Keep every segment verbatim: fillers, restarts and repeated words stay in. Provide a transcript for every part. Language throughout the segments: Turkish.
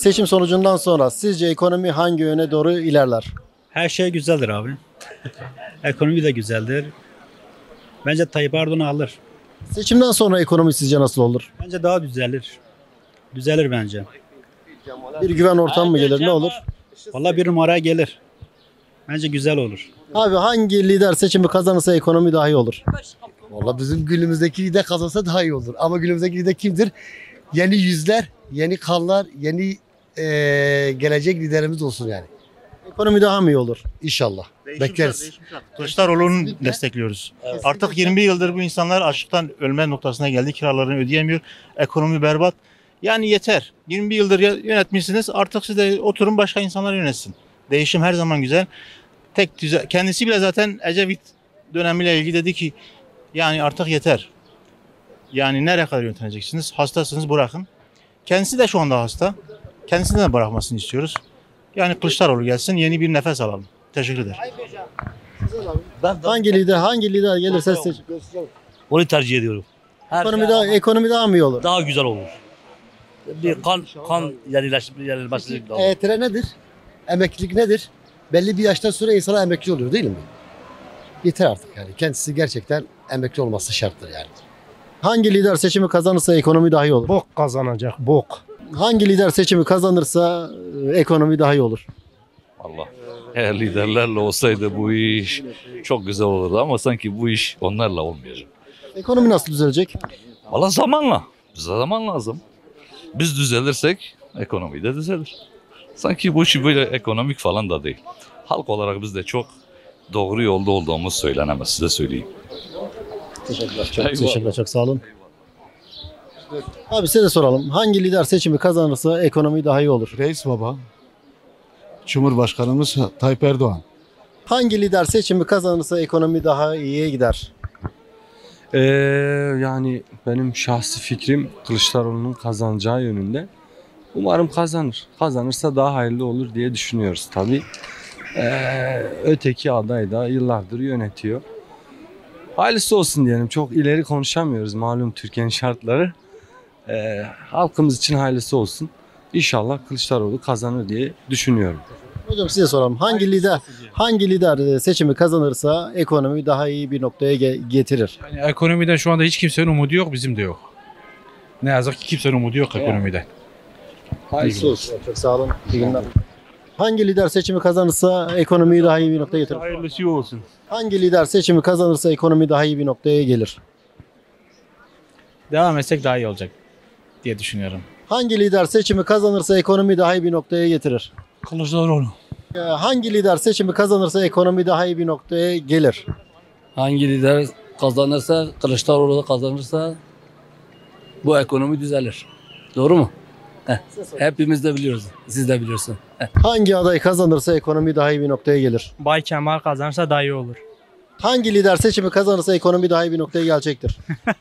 Seçim sonucundan sonra sizce ekonomi hangi yöne doğru ilerler? Her şey güzeldir abi. Ekonomi de güzeldir. Bence Tayyip Erdoğan alır. Seçimden sonra ekonomi sizce nasıl olur? Bence daha düzelir. Düzelir bence. Bir güven ortamı mı gelir, ne olur? Vallahi bir numaraya gelir. Bence güzel olur. Abi hangi lider seçimi kazanırsa ekonomi daha iyi olur? Valla bizim günümüzdeki lider kazansa daha iyi olur. Ama günümüzdeki lider kimdir? Yeni yüzler, yeni kanlar, yeni eee, gelecek liderimiz olsun yani. Ekonomi daha mı iyi olur? İnşallah. Değişim Bekleriz. şart, değişim şart. Kılıçdaroğlu'nu destekliyoruz. Artık yirmi yıldır bu insanlar açlıktan ölme noktasına geldi. Kiralarını ödeyemiyor. Ekonomi berbat. Yani yeter. yirmi bir yıldır yönetmişsiniz. Artık siz de oturun başka insanlar yönetsin. Değişim her zaman güzel. Tek düze kendisi bile zaten Ecevit dönemiyle ilgili dedi ki yani artık yeter. Yani nereye kadar yöneteceksiniz? Hastasınız, bırakın. Kendisi de şu anda hasta. Kendisini de bırakmasını istiyoruz. Yani Kılıçdaroğlu gelsin, yeni bir nefes alalım. Teşekkür ederim. Hangi lider hangi lider gelirse seçim. Onu tercih ediyorum. Her Ekonomi daha ekonomi daha mı iyi olur? daha güzel olur. Bir kan kan yenileşip yenilmesi lazım. E T R nedir? Emeklilik nedir? Belli bir yaştan sonra insana emekli oluyor değil mi? Yeter artık yani. Kendisi gerçekten emekli olması şarttır yani. Hangi lider seçimi kazanırsa ekonomi daha iyi olur? Bok kazanacak, bok. Hangi lider seçimi kazanırsa e, ekonomi daha iyi olur? Allah. Eğer liderlerle olsaydı bu iş çok güzel olurdu ama sanki bu iş onlarla olmayacak. Ekonomi nasıl düzelecek? Valla zamanla. Bize zaman lazım. Biz düzelirsek ekonomi de düzelir. Sanki bu iş böyle ekonomik falan da değil. Halk olarak biz de çok doğru yolda olduğumuz söylenemez, size söyleyeyim. Teşekkürler. Çok teşekkürler. Çok sağ olun. Abi size de soralım. Hangi lider seçimi kazanırsa ekonomi daha iyi olur? Reis baba, Cumhurbaşkanımız Tayyip Erdoğan. Hangi lider seçimi kazanırsa ekonomi daha iyiye gider? Ee, yani benim şahsi fikrim Kılıçdaroğlu'nun kazanacağı yönünde. Umarım kazanır. Kazanırsa daha hayırlı olur diye düşünüyoruz tabii. Ee, öteki aday da yıllardır yönetiyor. Hayırlısı olsun diyelim. Çok ileri konuşamıyoruz malum Türkiye'nin şartları. Ee, halkımız için hayırlısı olsun. İnşallah Kılıçdaroğlu kazanır diye düşünüyorum. Hocam size soralım. Hangi lider hangi lider seçimi kazanırsa ekonomi daha iyi bir noktaya ge- getirir? Yani ekonomiden şu anda hiç kimsenin umudu yok, bizim de yok. Ne yazık ki kimsenin umudu yok ekonomiden. Hayırlısı olsun. Çok sağ olun. İyi günler. Hangi lider seçimi kazanırsa ekonomiyi daha iyi bir noktaya getirir? Hayırlısı olsun. Hangi lider seçimi kazanırsa ekonomi daha iyi bir noktaya gelir? Devam etsek daha iyi olacak diye düşünüyorum. Hangi lider seçimi kazanırsa ekonomi daha iyi bir noktaya getirir? Kılıçdaroğlu. Ee, Hangi lider seçimi kazanırsa ekonomi daha iyi bir noktaya gelir? Hangi lider kazanırsa, Kılıçdaroğlu da kazanırsa bu ekonomi düzelir. Doğru mu? Heh. Hepimiz de biliyoruz. Siz de biliyorsun. Heh. Hangi aday kazanırsa ekonomi daha iyi bir noktaya gelir? Bay Kemal kazanırsa daha iyi olur. Hangi lider seçimi kazanırsa ekonomi daha iyi bir noktaya gelecektir?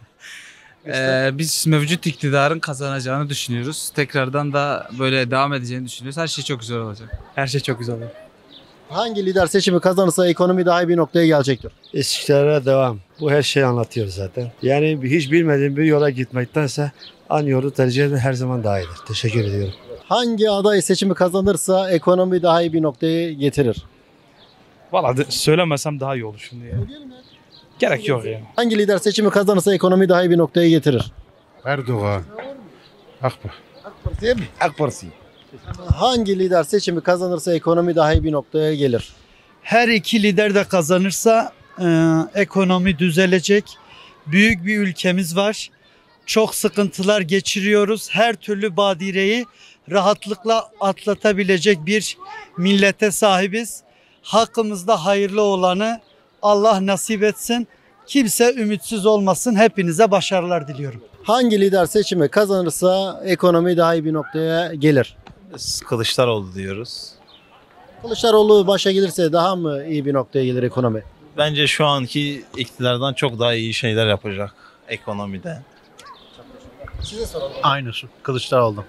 Ee, biz mevcut iktidarın kazanacağını düşünüyoruz. Tekrardan da böyle devam edeceğini düşünüyoruz. Her şey çok güzel olacak. Her şey çok güzel olur. Hangi lider seçimi kazanırsa ekonomi daha iyi bir noktaya gelecektir? İstikrara devam. Bu her şeyi anlatıyor zaten. Yani hiç bilmediğim bir yola gitmektense aynı yolu tercih eden her zaman daha iyidir. Teşekkür ediyorum. Hangi aday seçimi kazanırsa ekonomi daha iyi bir noktaya getirir? Valla de- söylemesem daha iyi olur şimdi ya. Gerek yok yani. Hangi lider seçimi kazanırsa ekonomi daha iyi bir noktaya getirir? Erdoğan. AK Parti. Değil mi? AK Parti. Hangi lider seçimi kazanırsa ekonomi daha iyi bir noktaya gelir? Her iki lider de kazanırsa e, ekonomi düzelecek. Büyük bir ülkemiz var. Çok sıkıntılar geçiriyoruz. Her türlü badireyi rahatlıkla atlatabilecek bir millete sahibiz. Hakkımızda hayırlı olanı Allah nasip etsin. Kimse ümitsiz olmasın. Hepinize başarılar diliyorum. Hangi lider seçimi kazanırsa ekonomi daha iyi bir noktaya gelir? Kılıçdaroğlu diyoruz. Kılıçdaroğlu başa gelirse daha mı iyi bir noktaya gelir ekonomi? Bence şu anki iktidardan çok daha iyi şeyler yapacak ekonomide. Size soralım. Aynısı. Kılıçdaroğlu.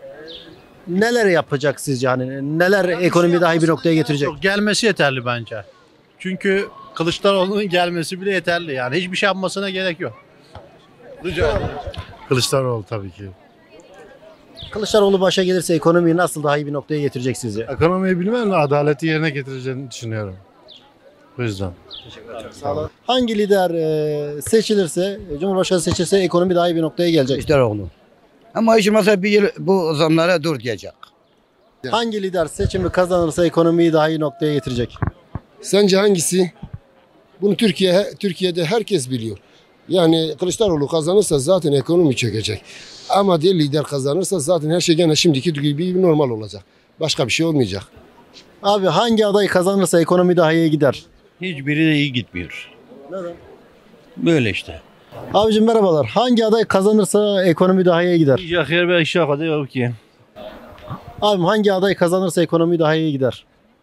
Neler yapacak sizce? Hani neler ekonomi daha iyi bir noktaya getirecek? Yok, gelmesi yeterli bence. Çünkü Kılıçdaroğlu'nun gelmesi bile yeterli yani. Hiçbir şey yapmasına gerek yok. Rica ederim. Kılıçdaroğlu tabii ki. Kılıçdaroğlu başa gelirse ekonomiyi nasıl daha iyi bir noktaya getirecek sizce? Ekonomiyi bilmem de adaleti yerine getireceğini düşünüyorum. O yüzden. Sağ olun. Hangi lider e, seçilirse, Cumhurbaşkanı seçilirse ekonomi daha iyi bir noktaya gelecek? Kılıçdaroğlu. Ama hiç olmazsa bir yıl bu zamlara dur diyecek. Hangi lider seçimi kazanırsa ekonomiyi daha iyi noktaya getirecek? Sence hangisi? Bunu Türkiye Türkiye'de herkes biliyor. Yani Kılıçdaroğlu kazanırsa zaten ekonomi çökecek. Ama diğer lider kazanırsa zaten her şey gene şimdiki gibi normal olacak. Başka bir şey olmayacak. Abi hangi aday kazanırsa ekonomi daha iyi gider? Hiçbiri de iyi gitmiyor. Neden? Böyle işte. Abicim merhabalar. Hangi aday kazanırsa ekonomi daha iyi gider? Yahyer ve aşağı kadar yok ki. Abim hangi aday kazanırsa ekonomi daha iyi gider?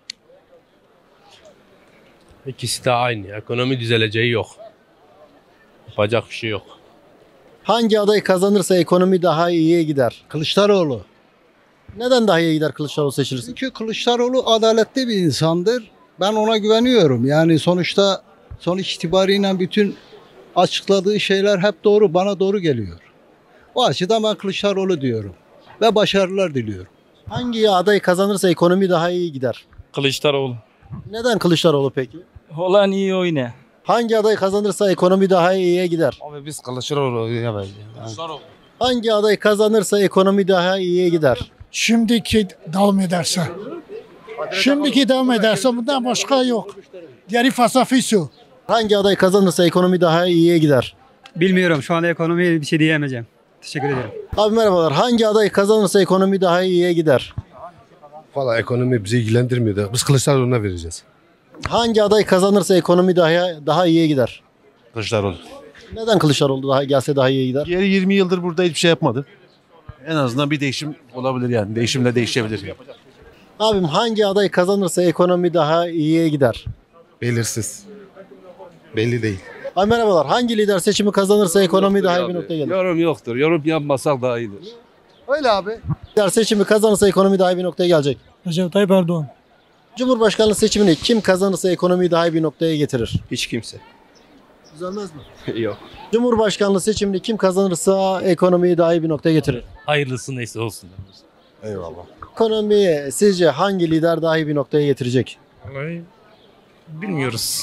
İkisi de aynı. Ekonomi düzeleceği yok. Yapacak bir şey yok. Hangi aday kazanırsa ekonomi daha iyiye gider? Kılıçdaroğlu. Neden daha iyi gider Kılıçdaroğlu seçilirse? Çünkü Kılıçdaroğlu adaletli bir insandır. Ben ona güveniyorum. Yani sonuçta sonuç itibariyle bütün açıkladığı şeyler hep doğru, bana doğru geliyor. O açıdan ben Kılıçdaroğlu diyorum. Ve başarılar diliyorum. Hangi aday kazanırsa ekonomi daha iyi gider? Kılıçdaroğlu. Neden Kılıçdaroğlu peki? Olan iyi oyna. Hangi aday kazanırsa ekonomi daha iyiye gider? Abi biz Kılıçdaroğlu yaparız. Kılıçdaroğlu. Hangi aday kazanırsa ekonomi daha iyiye gider? Şimdiki devam ederse. Şimdiki devam ederse bundan başka yok. Diğeri fasafisu. Hangi aday kazanırsa ekonomi daha iyiye gider? Bilmiyorum. Şu anda ekonomiye bir şey diyemeyeceğim. Teşekkür ederim. Abi merhabalar. Hangi aday kazanırsa ekonomi daha iyiye gider? Valla ekonomi bizi ilgilendirmiyor da biz Kılıçdaroğlu'na vereceğiz. Hangi aday kazanırsa ekonomi daha daha iyiye gider? Kılıçdaroğlu. Neden Kılıçdaroğlu daha gelse daha iyiye gider? Diğer yirmi yıldır burada hiçbir şey yapmadı. En azından bir değişim olabilir yani. Değişimle değişebilir. Abim hangi aday kazanırsa ekonomi daha iyiye gider? Belirsiz. Belli değil. Abi merhabalar. Hangi lider seçimi kazanırsa ekonomi daha iyi bir noktaya gelir? Yorum yoktur. Yorum yapmasak daha iyidir. Öyle abi. Lider seçimi kazanırsa ekonomi daha iyi bir noktaya gelecek. Recep Tayyip Erdoğan. Cumhurbaşkanlığı seçimini kim kazanırsa ekonomiyi daha iyi bir noktaya getirir? Hiç kimse. Düzelmez mi? Yok. Cumhurbaşkanlığı seçimini kim kazanırsa ekonomiyi daha iyi bir noktaya getirir. Hayırlısı neyse olsun. Eyvallah. Ekonomiyi sizce hangi lider daha iyi bir noktaya getirecek? Vallahi bilmiyoruz.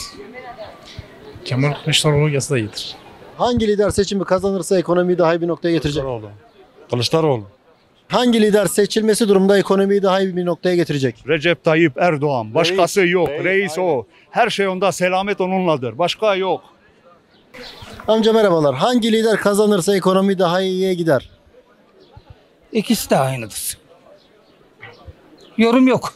Kemal Kılıçdaroğlu gelse iyidir. Hangi lider seçimi kazanırsa ekonomiyi daha iyi bir noktaya getirecek? Kılıçdaroğlu. Kılıçdaroğlu. Hangi lider seçilmesi durumda ekonomiyi daha iyi bir noktaya getirecek? Recep Tayyip Erdoğan. Başkası Reis, yok. reis, Reis, o. Her şey onda, selamet onunladır. Başka yok. Amca merhabalar. Hangi lider kazanırsa ekonomi daha iyiye gider? İkisi de aynıdır. Yorum yok.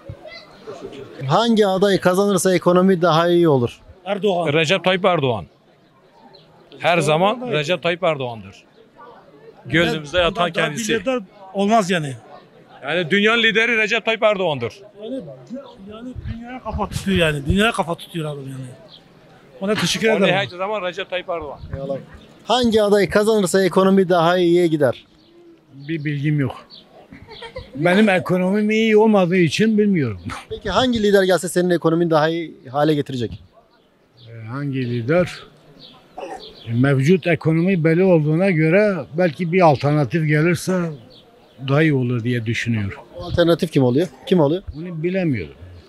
Hangi aday kazanırsa ekonomi daha iyi olur? Erdoğan. Recep Tayyip Erdoğan. Her zaman Recep Tayyip Erdoğan'dır. Gönlümüzde yatan kendisi. lider olmaz yani. Yani dünyanın lideri Recep Tayyip Erdoğan'dır. Yani, yani dünyaya kafa tutuyor yani. Dünyaya kafa tutuyor abi yani. Ona teşekkür Onu ederim. her zaman Recep Tayyip Erdoğan. Hangi aday kazanırsa ekonomi daha iyiye gider? Bir bilgim yok. Benim ekonomim iyi olmadığı için bilmiyorum. Peki hangi lider gelse senin ekonomini daha iyi hale getirecek? Hangi lider? Mevcut ekonomi belli olduğuna göre belki bir alternatif gelirse daha iyi olur diye düşünüyorum. O alternatif kim oluyor? Kim oluyor? Bunu bilemiyorum.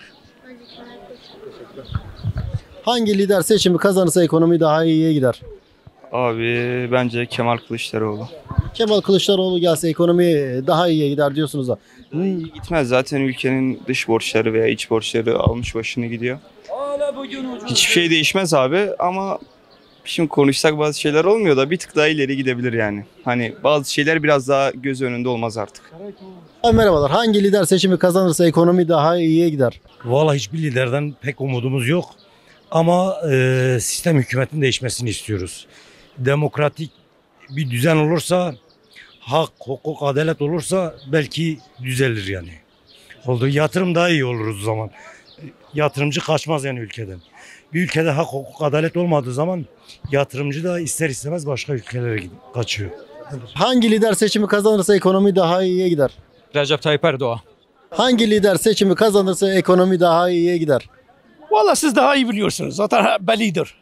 Hangi lider seçimi kazanırsa ekonomi daha iyiye gider? Abi bence Kemal Kılıçdaroğlu. Kemal Kılıçdaroğlu gelse ekonomi daha iyiye gider diyorsunuz da. İyi gitmez zaten ülkenin dış borçları veya iç borçları almış başını gidiyor. Hiçbir şey değişmez abi ama şimdi konuşsak bazı şeyler olmuyor da bir tık daha ileri gidebilir yani. Hani bazı şeyler biraz daha göz önünde olmaz artık. Abi merhabalar. Hangi lider seçimi kazanırsa ekonomi daha iyiye gider? Vallahi hiçbir liderden pek umudumuz yok. Ama e, sistem hükümetin değişmesini istiyoruz. Demokratik bir düzen olursa, hak, hukuk, adalet olursa belki düzelir yani. Oldu yatırım daha iyi olur o zaman. Yatırımcı kaçmaz yani ülkeden. Bir ülkede hak, hukuk, adalet olmadığı zaman yatırımcı da ister istemez başka ülkelere kaçıyor. Hangi lider seçimi kazanırsa ekonomi daha iyiye gider? Recep Tayyip Erdoğan. Hangi lider seçimi kazanırsa ekonomi daha iyiye gider? Valla siz daha iyi biliyorsunuz. Zaten bellidir.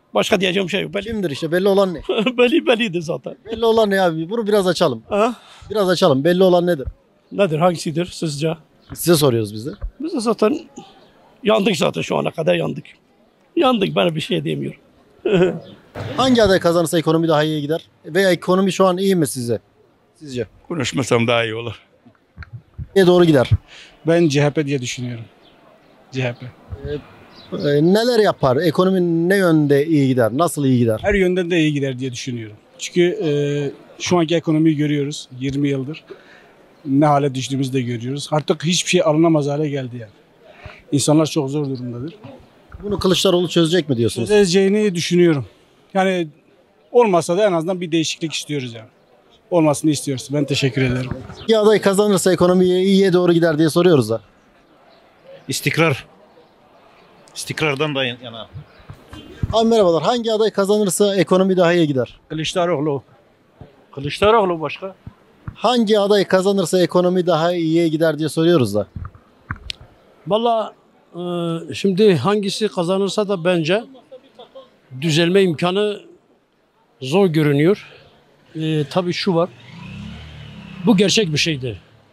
Başka diyeceğim şey yok. Belli, Kimdir işte belli olan ne? belli bellidir zaten. Belli olan ne abi? Bunu biraz açalım. Ha? Biraz açalım. Belli olan nedir? Nedir? Hangisidir sizce? Size soruyoruz biz de. Biz de zaten yandık zaten şu ana kadar yandık. Yandık, ben bir şey diyemiyorum. Hangi aday kazanırsa ekonomi daha iyi gider? Veya ekonomi şu an iyi mi size? Sizce? Konuşmasam daha iyi olur. Neye doğru gider? Ben C H P diye düşünüyorum. C H P. Ee, neler yapar? Ekonomi ne yönde iyi gider? Nasıl iyi gider? Her yönden de iyi gider diye düşünüyorum. Çünkü e, şu anki ekonomiyi görüyoruz yirmi yıldır. Ne hale düştüğümüzü de görüyoruz. Artık hiçbir şey alınamaz hale geldi yani. İnsanlar çok zor durumdadır. Bunu Kılıçdaroğlu çözecek mi diyorsunuz? Çözeceğini düşünüyorum. Yani olmasa da en azından bir değişiklik istiyoruz yani. Olmasını istiyoruz. Ben teşekkür ederim. Hangi aday kazanırsa ekonomi iyiye doğru gider diye soruyoruz da. İstikrar. İstikrardan da yana. Abi merhabalar. Hangi aday kazanırsa ekonomi daha iyi gider? Kılıçdaroğlu. Kılıçdaroğlu başka? Hangi aday kazanırsa ekonomi daha iyiye gider diye soruyoruz da. Valla e, şimdi hangisi kazanırsa da bence düzelme imkanı zor görünüyor. E, tabii şu var. Bu gerçek bir şeydir.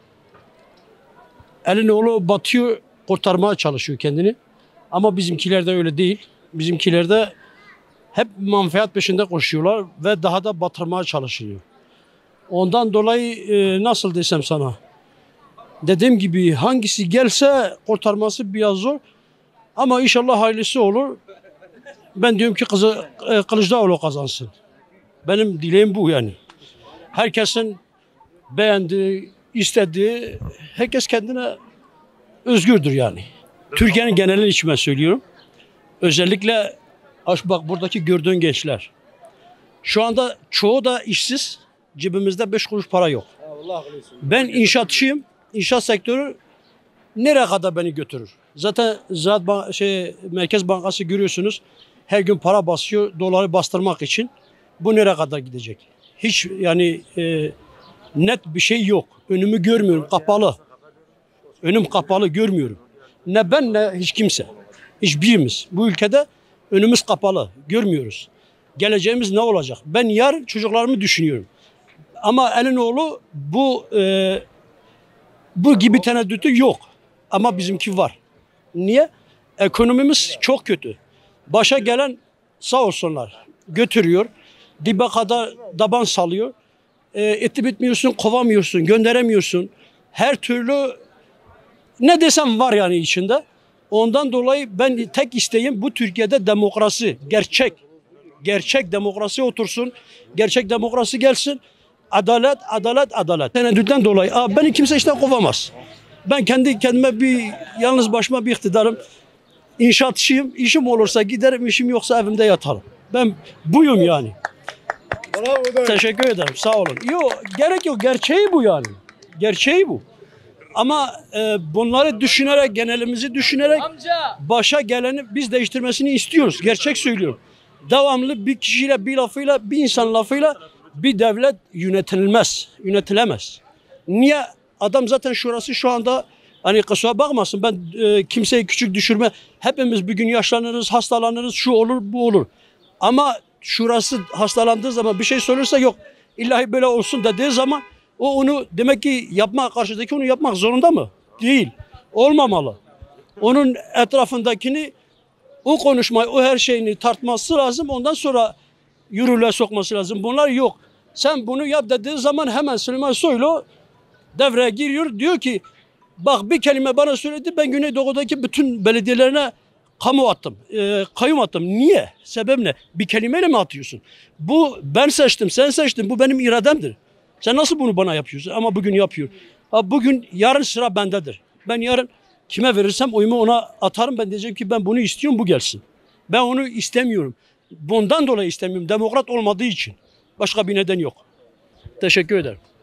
Elinoğlu batıyor, kurtarmaya çalışıyor kendini. Ama bizimkiler de öyle değil. Bizimkiler de hep manfaat peşinde koşuyorlar ve daha da batırmaya çalışılıyor. Ondan dolayı e, nasıl desem sana, dediğim gibi hangisi gelse kurtarması biraz zor. Ama inşallah hayırlısı olur. Ben diyorum ki kızı, e, Kılıçdaroğlu kazansın. Benim dileğim bu yani. Herkesin beğendiği, istediği, herkes kendine özgürdür yani. Türkiye'nin genelini içime söylüyorum. Özellikle bak buradaki gördüğün gençler. Şu anda çoğu da işsiz. Cebimizde beş kuruş para yok. Ben inşaatçıyım. İnşaat sektörü nereye kadar beni götürür? Zaten Ziraat Ban- şey, Merkez Bankası görüyorsunuz. Her gün para basıyor doları bastırmak için. Bu nereye kadar gidecek? Hiç yani e, net bir şey yok. Önümü görmüyorum. Kapalı. Önüm kapalı görmüyorum. Ne ben ne hiç kimse. Hiçbirimiz. Bu ülkede önümüz kapalı. Görmüyoruz. Geleceğimiz ne olacak? Ben yarın çocuklarımı düşünüyorum. Ama Elinoğlu bu e, bu gibi tereddütü yok. Ama bizimki var. Niye? Ekonomimiz çok kötü. Başa gelen sağ olsunlar götürüyor. Dibe kadar daban salıyor. E, eti bitmiyorsun, kovamıyorsun, gönderemiyorsun. Her türlü ne desem var yani içinde. Ondan dolayı ben tek isteğim bu Türkiye'de demokrasi, gerçek. Gerçek demokrasi otursun. Gerçek demokrasi gelsin. Adalet, adalet, adalet. Tereddütten dolayı aa, beni kimse işten kovamaz. Ben kendi kendime bir yalnız başıma bir iktidarım. İnşaatçıyım. İşim olursa giderim, işim yoksa evimde yatarım. Ben buyum yani. Teşekkür ederim. Sağ olun. Yok, gerek yok. Gerçeği bu yani. Gerçeği bu. Ama e, bunları düşünerek, genelimizi düşünerek başa geleni biz değiştirmesini istiyoruz. Gerçek söylüyorum. Devamlı bir kişiyle, bir lafıyla, bir insan lafıyla bir devlet yönetilmez, yönetilemez. Niye? Adam zaten şurası şu anda hani kusura bakmasın ben e, kimseyi küçük düşürme. Hepimiz bir gün yaşlanırız, hastalanırız, şu olur, bu olur. Ama şurası hastalandığı zaman bir şey sorursa yok. İllahi böyle olsun dediği zaman o onu demek ki yapma karşıdaki onu yapmak zorunda mı? Değil. Olmamalı. Onun etrafındakini o konuşmayı, o her şeyini tartması lazım. Ondan sonra yürürlüğe sokması lazım. Bunlar yok. Sen bunu yap dediği zaman hemen Süleyman Soylu devreye giriyor. Diyor ki bak bir kelime bana söyledi. Ben Güneydoğu'daki bütün belediyelerine kamu attım. E, kayyum attım. Niye? Sebep ne? Bir kelimeyle mi atıyorsun? Bu ben seçtim, sen seçtin. Bu benim irademdir. Sen nasıl bunu bana yapıyorsun? Ama bugün yapıyor. Ha, bugün yarın sıra bendedir. Ben yarın kime verirsem oyumu ona atarım. Ben diyeceğim ki ben bunu istiyorum, bu gelsin. Ben onu istemiyorum. Bundan dolayı istemiyorum. Demokrat olmadığı için. Başka bir neden yok. Teşekkür ederim.